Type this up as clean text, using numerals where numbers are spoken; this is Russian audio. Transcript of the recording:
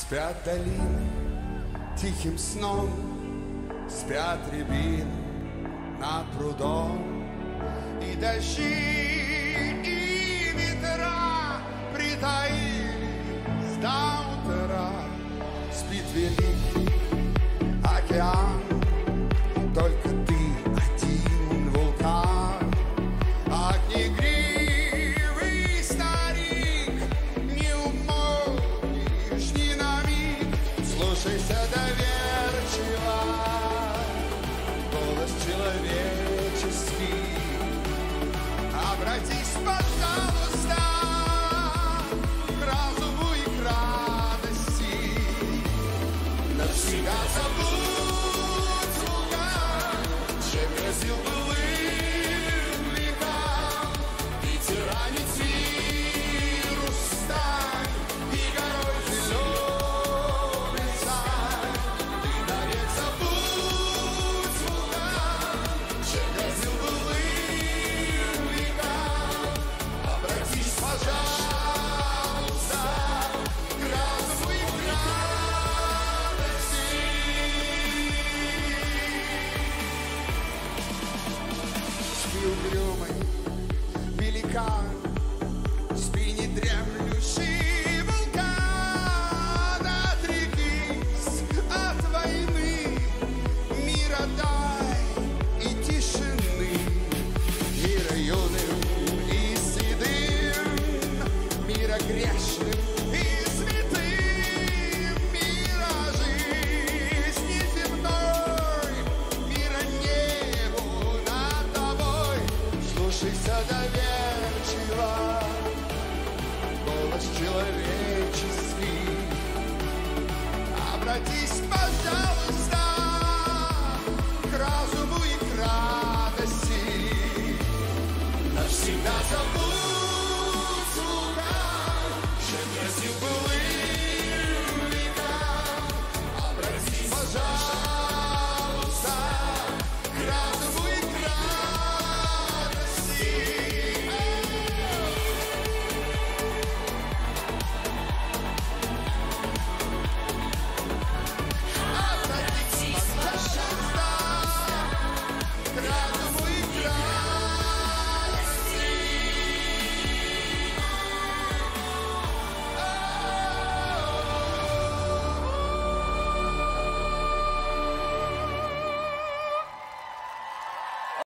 Спят долины тихим сном, спят рябины над прудом. И дожди, и ветра притаились до утра. Спит великий океан, только ты один вулкан. Огнегривый старик, не умолкнешь ни на миг. Слушайся доверчиво голос человеческий. Обратись, пожалуйста, к разуму и к радости. Навсегда забудь вулкан, чем грозил былым векам. Ветер ранит вирус, стань и горой зеленый стань. Ты навек забудь вулкан, чем грозил былым векам. Обратись, пожалуйста, к разуму и к радости. Спи угрюмый великан,